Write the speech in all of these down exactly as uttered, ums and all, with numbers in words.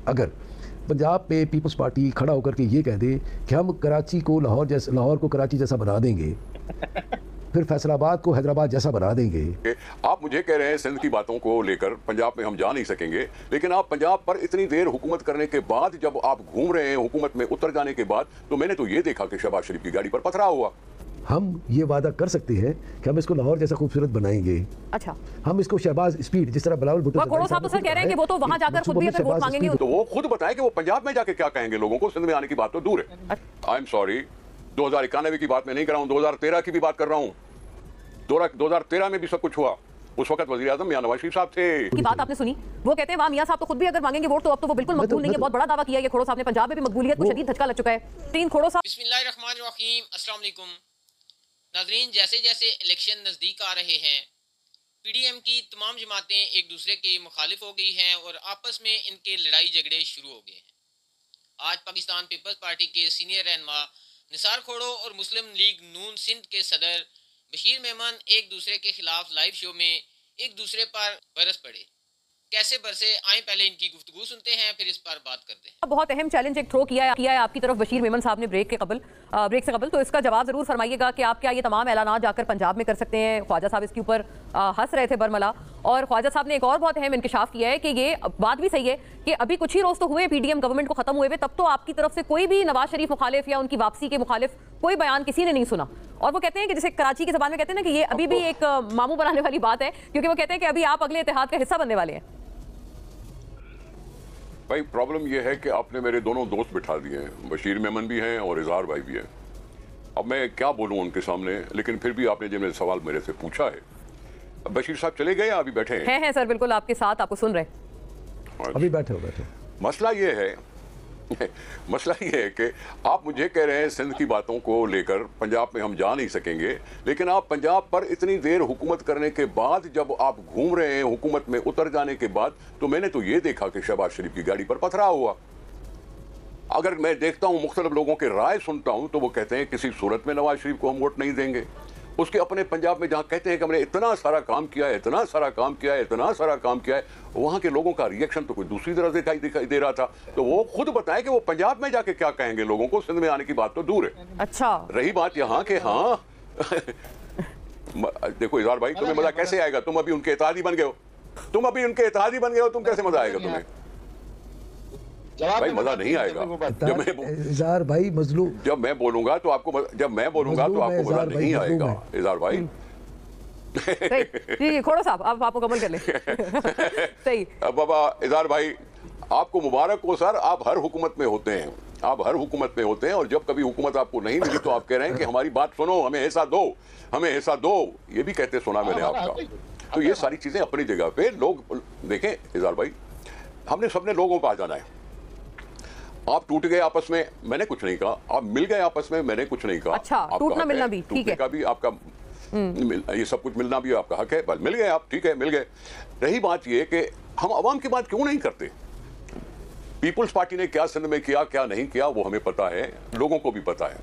अगर पंजाब पे peoples party खड़ा होकर के ये कह दे कि हम कराची को लाहौर जैसा लाहौर को कराची जैसा बना देंगे, फिर फैसलाबाद को हैदराबाद जैसा बना देंगे। आप मुझे कह रहे हैं सिंध की बातों को लेकर पंजाब में हम जा नहीं सकेंगे, लेकिन आप पंजाब पर इतनी देर हुकूमत करने के बाद जब आप घूम रहे हैं हुकूमत में उतर जाने के बाद, तो मैंने तो ये देखा कि शहबाज शरीफ की गाड़ी पर पथराव हुआ। हम ये वादा कर सकते हैं कि हम इसको लाहौर जैसा खूबसूरत बनाएंगे। अच्छा, हम इसको शहबाज स्पीड जिस तरह बिलावल भुट्टो साहब तो सर कह रहे हैं कि वो तो वहां जाकर खुद भी अगर वोट मांगेंगे तो वो खुद बताएं कि वो पंजाब में जाके क्या कहेंगे लोगों को। सिंध में आने की बात तो दूर है। आई एम सॉरी, दो हजार इक्यानवे की बात मैं नहीं कर रहा हूँ, दो हजार तेरह की भी बात कर रहा हूँ। दो हजार तेरह में भी सब कुछ हुआ, उस वक्त वजीर आजम मियां नवाज शरीफ साहब थे। की बात आपने सुनी, वो कहते हैं वहां मियां साहब तो खुद भी अगर मांगेंगे वोट तो अब तो वो बिल्कुल मकबूल नहीं है। बहुत बड़ा दावा किया ये खोड़ो साहब ने। पंजाब में भी मकबूलियत को शदीद धक्का लग चुका है। तीन खोड़ो साहब। बिस्मिल्लाहिर्रहमानिर्रहीम, अस्सलाम वालेकुम नाज़रीन। जैसे जैसे इलेक्शन नज़दीक आ रहे हैं, पीडीएम की तमाम जमातें एक दूसरे के मुखालिफ हो गई हैं और आपस में इनके लड़ाई झगड़े शुरू हो गए हैं। आज पाकिस्तान पीपल्स पार्टी के सीनियर रहनुमा निसार खोड़ो और मुस्लिम लीग नून सिंध के सदर बशीर मेमन एक दूसरे के खिलाफ लाइव शो में एक दूसरे पर बरस पड़े। कैसे बरसे, आए पहले इनकी गुफ्तगू सुनते हैं, फिर इस पर बात करते हैं। बहुत अहम चैलेंज एक थ्रो किया है किया है आपकी तरफ बशीर मेमन साहब ने ब्रेक के कबल ब्रेक से कबल, तो इसका जवाब जरूर फरमाइएगा कि आप क्या ये तमाम ऐलानात जाकर पंजाब में कर सकते हैं। ख्वाजा साहब इसके ऊपर हंस रहे थे बरमला, और ख्वाजा साहब ने एक और बहुत अहम इंकशाफ किया है कि ये बात भी सही है कि अभी कुछ ही रोज तो हुए पीडीएम गवर्नमेंट को खत्म हुए हुए, तब तो आपकी तरफ से कोई भी नवाज शरीफ मुखालिफ या उनकी वापसी के मुखालिफ कोई बयान किसी ने नहीं सुना। और वो कहते हैं कि जैसे कराची की जबान में कहते हैं ना कि ये अभी भी एक मामू बनाने वाली बात है, क्योंकि वो कहते हैं कि अभी आप अगले इत्तेहाद का हिस्सा बनने वाले हैं। भाई प्रॉब्लम यह है कि आपने मेरे दोनों दोस्त बिठा दिए हैं, बशीर मेमन भी हैं और इजहार भाई भी हैं। अब मैं क्या बोलूं उनके सामने, लेकिन फिर भी आपने जो मेरे सवाल मेरे से पूछा है, अब बशीर साहब चले गए अभी बैठे हैं? हैं हैं सर, बिल्कुल आपके साथ, आपको सुन रहे। अभी बैठे हो बैठे। मसला ये है मसला ये है कि आप मुझे कह रहे हैं सिंध की बातों को लेकर पंजाब में हम जा नहीं सकेंगे, लेकिन आप पंजाब पर इतनी देर हुकूमत करने के बाद जब आप घूम रहे हैं हुकूमत में उतर जाने के बाद, तो मैंने तो ये देखा कि शहबाज शरीफ की गाड़ी पर पथराव हुआ। अगर मैं देखता हूं, मुख्तलिफ लोगों के राय सुनता हूं, तो वो कहते हैं किसी सूरत में नवाज शरीफ को हम वोट नहीं देंगे। उसके अपने पंजाब में जहां कहते हैं कि हमने इतना सारा काम किया है, इतना सारा काम किया है, इतना सारा काम किया है, वहां के लोगों का रिएक्शन तो कोई दूसरी तरह से दिखाई दिखाई दे रहा था। तो वो खुद बताएं कि वो पंजाब में जाके क्या कहेंगे लोगों को। सिंध में आने की बात तो दूर है। अच्छा, रही बात यहाँ के, हाँ देखो इजहार भाई, तुम्हें मजा कैसे आएगा? तुम अभी उनके इत्तेहादी बन गए हो, तुम अभी उनके इत्तेहादी बन गए हो, तुम कैसे मजा आएगा तुम्हें? भाई मजा नहीं आएगा। जब मैं इजहार भाई मजलूम जब मैं बोलूंगा तो आपको जब मैं बोलूंगा तो आपको मजा नहीं आएगा इजहार भाई। जी खोड़ो साहब, आप आपको कमल कर ले। सही। अब बाबा इजहार भाई, आपको मुबारक हो सर, आप हर हुकूमत में होते हैं, आप हर हुकूमत में होते हैं, और जब कभी हुकूमत आपको नहीं मिली तो आप कह रहे हैं कि हमारी बात सुनो, हमें हिस्सा दो, हमें हिस्सा दो। ये भी कहते सुना मैंने आपका। तो ये सारी चीजें अपनी जगह पे। लोग देखें इजहार भाई, हमने सबने लोगों पर आ जाना है। आप टूट गए आपस में, मैंने कुछ नहीं कहा। आप मिल गए आपस में, मैंने कुछ नहीं कहा। अच्छा, टूटना मिलना भी ठीक है, का भी आपका ये सब कुछ मिलना भी आपका हक है। बस मिल गए आप, ठीक है, मिल गए। रही बात ये कि हम अवाम की बात क्यों नहीं करते? पीपुल्स पार्टी ने क्या सिंध में किया, क्या नहीं किया, वो हमें पता है, लोगों को भी पता है।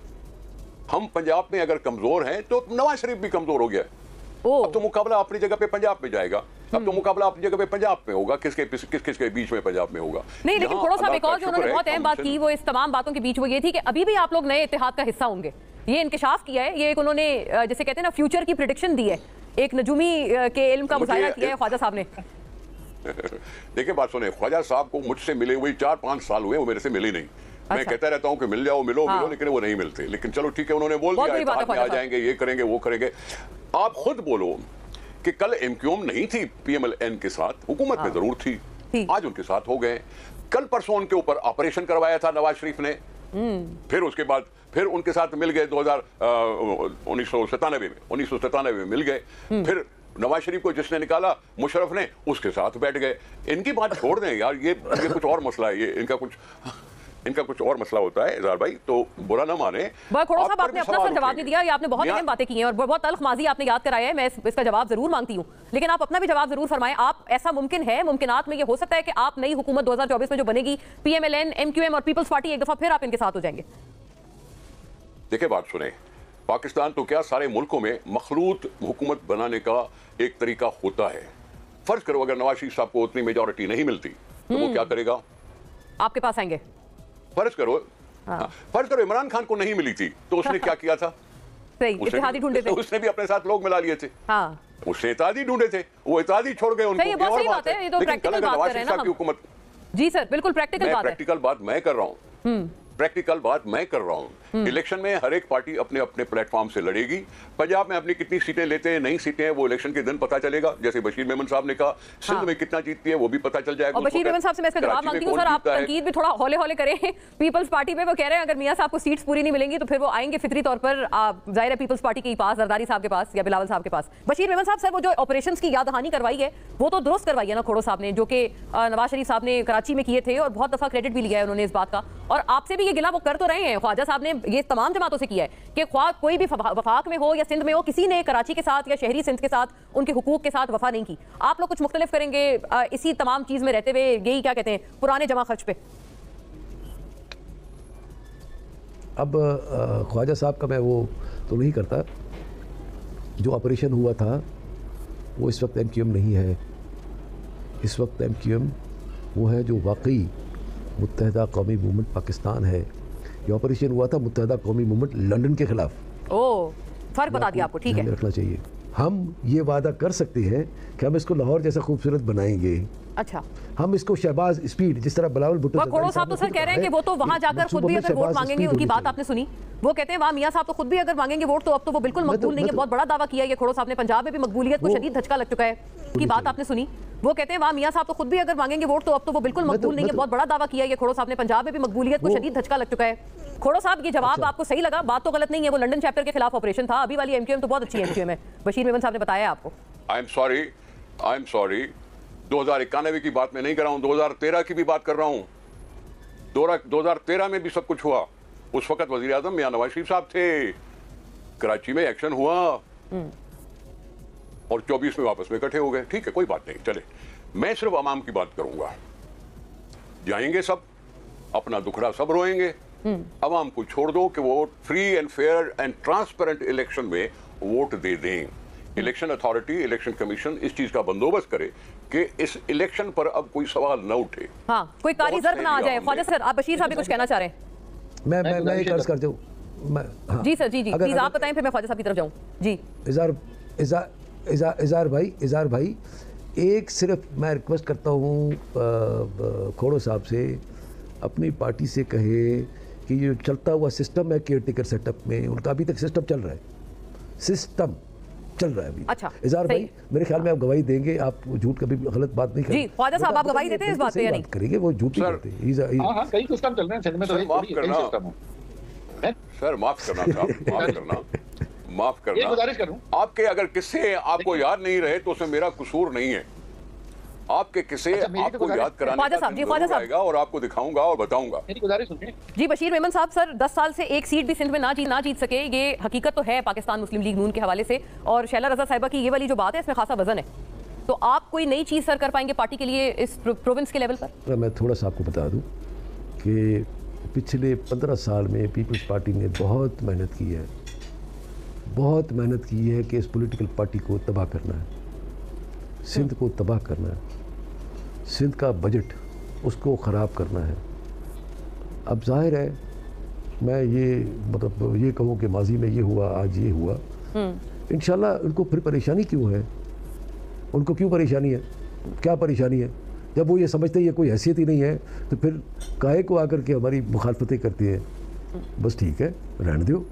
हम पंजाब में अगर कमजोर हैं तो नवाज शरीफ भी कमजोर हो गया है। अब तो मुकाबला अपनी जगह पे पंजाब में जाएगा। अब तो मुकाबला अपनी जगह पे पंजाब में होगा, किसके किस किस के बीच में पंजाब में होगा। नहीं, लेकिन थोड़ा सा एक और जो उन्होंने बहुत अहम बात की, वो इस तमाम बातों के बीच वो ये थी कि अभी भी आप लोग नए इत्तेहाद का हिस्सा होंगे। ये इंकशाफ किया है, ये एक उन्होंने जैसे कहते हैं ना फ्यूचर की प्रेडिक्शन दी है, एक नजूमी के इल्म का मुजाहिरा किया है ख्वाजा साहब ने। देखिए बात सुने, ख्वाजा साहब को मुझसे मिले हुए चार पांच साल हुए, वो मेरे से मिले नहीं। मैं अच्छा। कहता रहता हूं कि मिल जाओ, मिलो हाँ। मिलो, लेकिन वो नहीं मिलते। लेकिन चलो ठीक है, उन्होंने बोल दिया आ जाएंगे, ये करेंगे, वो करेंगे। आप खुद बोलो कि कल एमक्यूएम नहीं थी पीएमएलएन के साथ, हुकूमत में जरूर थी, आज उनके साथ हो गए। कल परसों उनके ऊपर ऑपरेशन करवाया था नवाज शरीफ ने, फिर उसके बाद फिर उनके साथ मिल गए दो हजार उन्नीस सौ सतानवे में उन्नीस सौ सतानवे में मिल गए। फिर नवाज शरीफ को जिसने निकाला मुशर्रफ ने, उसके साथ बैठ गए। इनकी बात छोड़ दें यार, ये ये कुछ और मसला है, ये इनका कुछ इनका कुछ और मसला होता है इजहार भाई, तो बुरा ना माने। खोड़ो साहब, आपने अपना सर जवाब नहीं दिया, ये आपने बहुत अहम बातें की हैं और बहुत तल्ख माजी आपने याद कराया है। मैं इस, इसका जवाब जरूर मांगती हूँ, लेकिन आप अपना भी जवाब जरूर फरमाएं। आप ऐसा मुमकिन है, मुमकिनात में ये हो सकता है कि आप नई हुकूमत दो हजार चौबीस में जो बनेगी, पीएमएलएन, एमक्यूएम और पीपल्स पार्टी, एक दफा फिर आप इनके साथ हो जाएंगे? देखिए बात सुने, पाकिस्तान तो क्या सारे मुल्कों में मखलूत हुकूमत बनाने का एक तरीका होता है। फर्ज करो अगर नवाज शरीफ साहब को उतनी मेजॉरिटी नहीं मिलती तो वो क्या करेगा? आपके पास आएंगे? फर्ज करो, हाँ। फर्ज करो इमरान खान को नहीं मिली थी तो उसने क्या किया था? सही, इत्तेहादी ढूंढे थे, उसने भी अपने साथ लोग मिला लिए थे। हाँ। उसने इत्तेहादी ढूंढे थे, वो इत्तेहादी छोड़ गए उनको। सही, बहुत सही बात है, ये तो प्रैक्टिकल बात कर रहे हैं ना हम। जी सर, बिल्कुल प्रैक्टिकल बात है। प्रैक्टिकल बात मैं कर रहा हूँ, प्रैक्टिकल बात मैं कर रहा हूँ। इलेक्शन में हर एक पार्टी अपने अपने प्लेटफॉर्म से लड़ेगी। पंजाब में अपनी कितनी सीटें लेते हैं, नई सीटें हैं, वो इलेक्शन के दिन पता चलेगा। जैसे बशीर मेमन साहब ने कहा, सिंध हाँ। में कितना जीतती है वो भी पता चल जाएगा। और बशीर मेमन साहब से मैं इसका जवाब मांगती हूँ सर, आप तनकीद भी थोड़ा हौले हौले करें। पीपल्स पार्टी में वो कह रहे हैं अगर मियां साहब को सीट्स पूरी नहीं मिलेंगी तो फिर वो आएंगे फितरी तौर पर जाहिर है पीपल्स पार्टी के पास, जरदारी साहब के पास या बिलावल साहब के पास। बशीर मेमन साहब सर, वो जो ऑपरेशन की याद दहानी करवाई है वो तो दुरुस्त करवाई है ना खोड़ो साहब ने, जो कि नवाज शरीफ साहब ने कराची में किए थे, और बहुत दफा क्रेडिट भी लिया है उन्होंने इस बात का। और आपसे भी ये गिला वो कर तो रहे हैं, ख्वाजा साहब ने ये तमाम जमातों से किया है कि ख्वाह कोई भी वफाक में हो या सिंध में हो, किसी ने कराची के साथ या शहरी सिंध के साथ उनके हुकूक के साथ वफा नहीं की। आप लोग कुछ मुख्तलिफ करेंगे इसी तमाम चीज में रहते हुए, यही क्या कहते हैं पुराने जमा खर्च पे? अब ख्वाजा साहब का मैं वो तो नहीं करता, जो ऑपरेशन हुआ था वो इस वक्त एम क्यू एम नहीं है। इस वक्त एम क्यू एम वो है जो वाकई मुत्तहदा कौमी मूवमेंट पाकिस्तान है। ये ऑपरेशन हुआ था मुत्तहदा कौमी मूवमेंट लंदन के खिलाफ। ओह, फर्क बता दिया आपको, ठीक है। रखना चाहिए। हम ये वादा कर सकते हैं कि हम इसको लाहौर जैसा खूबसूरत बनाएंगे। अच्छा, हम इसको शहबाज स्पीड, जिस तरह बिलावल भुट्टो खोड़ो साहब तो सर कह रहे हैं कि वो तो वहां जाकर खुद भी अगर वोट मांगेंगे, उनकी बात आपने सुनी, वो कहते हैं वहां मियां साहब तो खुद भी अगर मांगेंगे वोट तो अब तो वो बिल्कुल मकबूल नहीं है। बहुत बड़ा दावा किया है खोड़ो साहब ने, पंजाब में भी मकबूलियत को शदीद धचका लग चुका है। उनकी बात आपने सुनी, वो कहते हैं वहां मियां साहब तो खुद भी अगर मांगेंगे वोट तो अब तो वो बिल्कुल मकबूल नहीं है। बहुत बड़ा दावा किया है खोड़ो साहब ने, पंजाब में भी मकबूलियत को शदीद धचका लग चुका है। खोड़ो साहब ये जवाब आपको सही लगा? बात तो गलत नहीं है, वो लंदन चैप्टर के खिलाफ ऑपरेशन था। अभी वाली एमक्यूएम तो बहुत अच्छी एमक्यूएम है, बशीर मेमन साहब ने बताया आपको। I am sorry, I am sorry, दो हजार इक्यानवे की बात मैं नहीं कर रहा हूँ, दो हजार तेरह की भी बात कर रहा हूँ। दो हजार तेरह में भी सब कुछ हुआ। उस वक्त वजीर आजम मियां नवाज शरीफ साहब थे, कराची में एक्शन हुआ और चौबीस में वापस में इकट्ठे हो गए। ठीक है, कोई बात नहीं, चले। मैं सिर्फ अवाम की बात करूंगा। जाएंगे सब, अपना दुखड़ा सब रोएंगे, अवाम को छोड़ दो कि वो free and fair and transparent election में वोट दे दें। इलेक्शन अथॉरिटी, इलेक्शन कमीशन इस चीज का बंदोबस्त करे कि इस इलेक्शन पर अब कोई सवाल न उठे। हाँ, कोई कारी ज़र्ब ना आ जाए। ख्वाजा सर, आप बशीर साहब भी कुछ कहना चाह रहे हैं? मैं मैं मैं एक अर्ज कर दूं। हाँ। जी सर, जी जी प्लीज आप बताएं, फिर मैं ख्वाजा साहब की तरफ जाऊं। जी इज़ार इज़ार इज़ार इज़ार भाई इज़ार भाई एक सिर्फ मैं रिक्वेस्ट करता हूँ खोड़ो साहब से, अपनी पार्टी से कहे कि ये चलता हुआ सिस्टम है केयर टेकर सेटअप में, उनका अभी तक सिस्टम चल रहा है, सिस्टम चल रहा है अभी। अच्छा, इज़ार भाई मेरे ख्याल में आप गवाही देंगे, आप झूठ कभी गलत बात नहीं करेंगे। जी ख्वाजा साहब, आप गवाही देते हैं इस बात पे या नहीं? करेंगे, वो झूठ नहीं करते। हां हां, कई सिस्टम चल रहे हैं सिंध में, तो माफ करना सर, माफ करना साहब, माफ करना, माफ करना। ये गुजारिश करूं, आपके अगर किस्से आपको याद नहीं रहे तो उसमें मेरा कसूर नहीं है। आपके किस्से अच्छा, आपको याद कराने ख्वाजा साहब, जी ख्वाजा साहब, और आपको दिखाऊंगा और बताऊंगा। मेरी गुजारिश सुनिए। जी बशीर मेमन साहब, सर दस साल से एक सीट भी सिंध में ना जीत ना जीत सके, ये हकीकत तो है पाकिस्तान मुस्लिम लीग नून के हवाले से, और शैला रजा साहिबा की ये वाली जो बात है इसमें खासा वजन है। तो आप कोई नई चीज सर कर पाएंगे पार्टी के लिए इस प्रोविंस के लेवल पर? मैं थोड़ा सा आपको बता दूं कि पिछले पंद्रह साल में पीपल्स पार्टी ने बहुत मेहनत की है, बहुत मेहनत की है कि इस पॉलिटिकल पार्टी को तबाह करना है, सिंध को तबाह करना है, सिंध का बजट उसको ख़राब करना है। अब जाहिर है मैं ये मतलब ये कहूँ कि माजी में ये हुआ, आज ये हुआ, इंशाल्लाह उनको फिर परेशानी क्यों है? उनको क्यों परेशानी है? क्या परेशानी है? जब वो ये समझते हैं कोई हैसियत ही नहीं है तो फिर काहे को आकर के हमारी मुखालफतें करती है? बस ठीक है, रहने दो।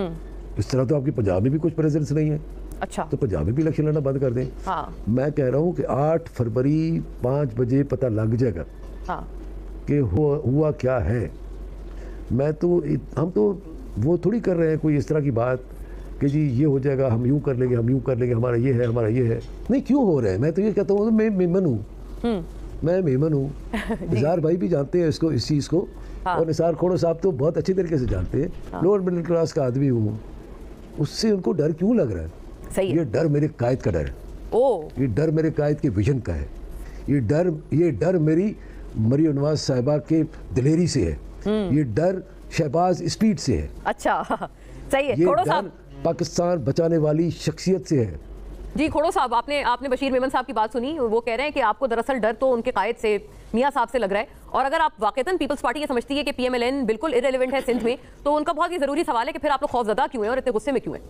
इस तरह तो आपकी पंजाब में भी कुछ प्रेजेंस नहीं है। अच्छा, तो पंजाब में भी इलेक्शन लड़ना बंद कर दें। हाँ। मैं कह रहा हूँ कि आठ फरवरी पाँच बजे पता लग जाएगा हाँ। कि हुआ, हुआ क्या है। मैं तो हम तो वो थोड़ी कर रहे हैं कोई इस तरह की बात कि जी ये हो जाएगा, हम यूँ कर लेंगे, हम यूँ कर लेंगे, हमारा ये है, हमारा ये है। नहीं, क्यों हो रहा है? मैं तो ये कहता हूँ मैं मेमन हूँ, मैं मेमन हूँ। निसार भाई भी जानते हैं इसको, इस चीज़ को। हाँ। और निसार खोड़ो साहब तो बहुत अच्छी तरीके से जानते हैं। हाँ। लोअर मिडिल क्लास का आदमी हूँ, उससे उनको डर क्यों लग रहा है? सही है। ये डर मेरे कायद का डर है। ओ। ये डर मेरे कायद के विजन का है। ये डर ये डर मेरी मरियम नवाज साहिबा के दिलेरी से है। ये डर शहबाज स्पीड से है। अच्छा, सही है। ये खोड़ो डर साहब पाकिस्तान बचाने वाली शख्सियत से है। जी खोड़ो साहब, आपने आपने बशीर मेमन साहब की बात सुनी, वो कह रहे हैं कि आपको दरअसल डर तो उनके कायद से, मियां साहब से लग रहा है। और अगर आप वाकईतन पीपल्स पार्टी ये समझती है कि पीएमएलएन बिल्कुल इररिलेवेंट है सिंध में, तो उनका बहुत ही जरूरी सवाल है कि फिर आप लोग खौफजदा क्यों हैं और इतने गुस्से में क्यों हैं?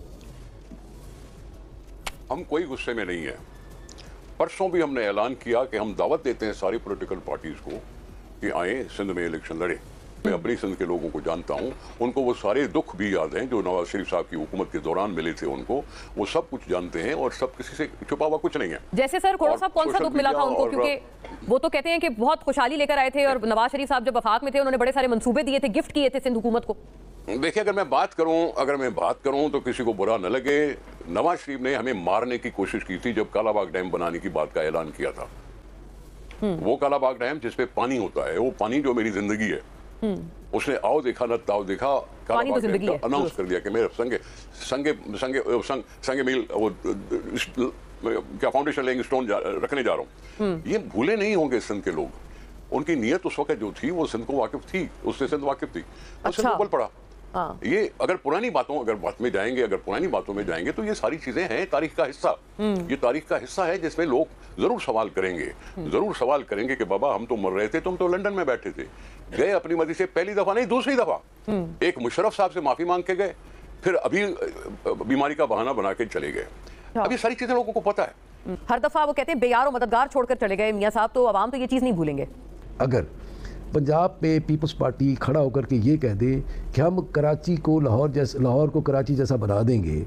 हम कोई गुस्से में नहीं है। परसों भी हमने ऐलान किया कि हम दावत देते हैं सारी पॉलिटिकल पार्टीज को कि आए सिंध में इलेक्शन लड़े। मैं अपनी सिंध के लोगों को जानता हूं, उनको वो सारे दुख भी याद हैं जो नवाज शरीफ साहब की हुकूमत के दौरान मिले थे उनको, वो सब कुछ जानते हैं और सब किसी से छुपा हुआ कुछ नहीं है। जैसे सर खोड़ो साहब कौन सा दुख मिला था उनको, क्योंकि वो तो कहते हैं कि बहुत खुशहाली लेकर आए थे और नवाज शरीफ साहब जब वफाक में थे उन्होंने बड़े सारे मंसूबे दिए थे, गिफ्ट किए थे सिंध हुकूमत को। देखिए, अगर मैं बात करूं अगर मैं बात करूं तो किसी को बुरा न लगे, नवाज शरीफ ने हमें मारने की कोशिश की थी जब कालाबाग डैम बनाने की बात का ऐलान किया था। वो कालाबाग डैम जिसपे पानी होता है, वो पानी जो मेरी जिंदगी है, उसने आओ देखा न ताओ देखा कालाबाग डैम का अनाउंस कर दिया कि मैं संगे संगे संगे संग, संगे मील वो क्या फाउंडेशन लेंगे, स्टोन जा, रखने जा रहा हूँ। ये भूले नहीं होंगे सिंध के लोग। उनकी नीयत उस वक्त जो थी वो सिंध को वाकिफ थी, उससे सिंध वाकिफ थी, तो सिंध को बल पड़ा। हाँ। ये अगर पुरानी बातों अगर बात में जाएंगे अगर पुरानी बातों में जाएंगे तो ये सारी चीजें हैं तारीख का हिस्सा। ये तारीख का हिस्सा है जिसमें लोग जरूर सवाल करेंगे जरूर सवाल करेंगे कि बाबा हम तो मर रहे थे, तुम तो लंदन में बैठे थे, गए अपनी मर्जी से, पहली दफा नहीं दूसरी दफा एक मुशर्रफ साहब से माफी मांग के गए, फिर अभी बीमारी का बहाना बना के चले गए। अब ये सारी चीजें लोगों को पता है। हर दफा वो कहते हैं बेयार और मददगार छोड़कर चले गए मियां साहब, तो अवाम तो ये चीज नहीं भूलेंगे। अगर पंजाब में पीपल्स पार्टी खड़ा होकर के ये कह दे कि हम कराची को लाहौर जैसा लाहौर को कराची जैसा बना देंगे,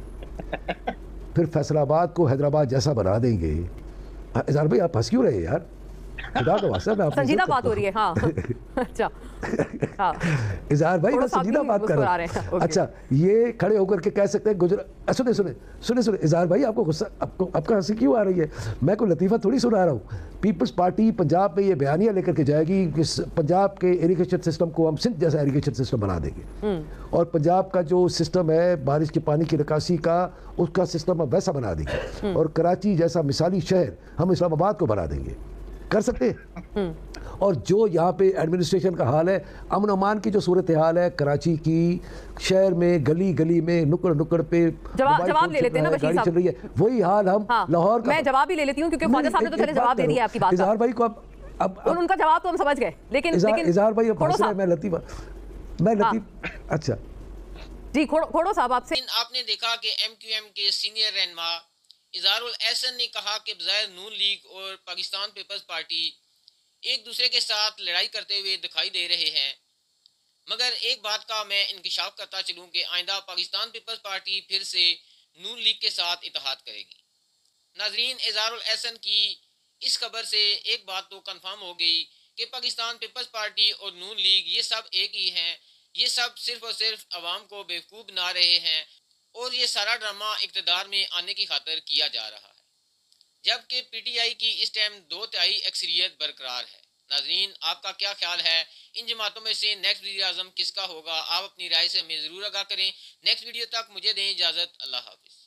फिर फैसलाबाद को हैदराबाद जैसा बना देंगे। इज़हार भाई आप हंस क्यों रहे यार? खुदा का वास्ता मैं आपसे संजीदा बात हो रही है। हाँ अच्छा हाँ इज़हार भाई मैं संजीदा बात कर रहा हूँ। अच्छा, ये खड़े होकर के कह सकते हैं गुजरात, सुने सुने सुने सुने इज़हार भाई आपको गुस्सा आपको आपका हंसी क्यों आ रही है? मैं कोई लतीफ़ा थोड़ी सुना रहा हूँ। पीपल्स पार्टी पंजाब में ये बयानिया लेकर के जाएगी कि पंजाब के इरिगेशन सिस्टम को हम सिंध जैसा इरिगेशन सिस्टम बना देंगे और पंजाब का जो सिस्टम है बारिश के पानी की निकासी का, उसका सिस्टम हम वैसा बना देंगे और कराची जैसा मिसाली शहर हम इस्लामाबाद को बना देंगे। कर सकते हैं। और जो यहाँ पे एडमिनिस्ट्रेशन का हाल है, अमन अमान की जो सूरत हाल है कराची की, शहर में गली गली में नुक्कड़ नुक्कड़ पे जवाब जवाब ले लेते हैं ना बशीर साहब, चल रही है, वही हाल हम हाँ, लाहौर का। मैं जवाब ही ले लेती हूँ क्योंकि ख्वाजा साहब ने तो चले जवाब दे दिया आपकी बात। इज़हार भाई को अब अब उनका जवाब तो हम समझ गए, लेकिन लेकिन इज़हार भाई अब हंस रहे हैं, मैं लतीफ़ा मैं लतीफ़ अच्छा जी खोड़ो साहब आपसे। आपने देखा कि एमक्यूएम के सीनियर रहनुमा इज़हारुल एहसन ने कहा कि बज़ाहिर नून लीग और पाकिस्तान पीपल्स पार्टी एक दूसरे के साथ लड़ाई करते हुए दिखाई दे रहे हैं, मगर एक बात का मैं इंकिशाफ करता चलूं कि आइंदा पाकिस्तान पीपल्स पार्टी फिर से नून लीग के साथ इत्तेहाद करेगी। नाजरीन, इज़हारुल एहसन की इस खबर से एक बात तो कंफर्म हो गई कि पाकिस्तान पीपल्स पार्टी और नून लीग ये सब एक ही हैं। ये सब सिर्फ और सिर्फ अवाम को बेवकूफ़ बना रहे हैं और ये सारा ड्रामा इक़्तिदार में आने की खातिर किया जा रहा है, जबकि पीटीआई की इस टाइम दो तिहाई अक्सरियत बरकरार है। नाजरीन, आपका क्या ख्याल है इन जमातों में से नेक्स्ट वज़ीर आज़म किसका होगा? आप अपनी राय से हमें ज़रूर आगाह करें। नेक्स्ट वीडियो तक मुझे दें इजाज़त। अल्लाह हाफ़िज़।